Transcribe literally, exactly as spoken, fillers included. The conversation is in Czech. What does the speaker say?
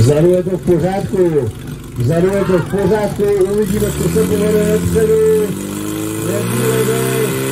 Vzadu je to v pořádku. Vzadu je to v pořádku. Uvidíme, co se povede dopředu. Nebýle.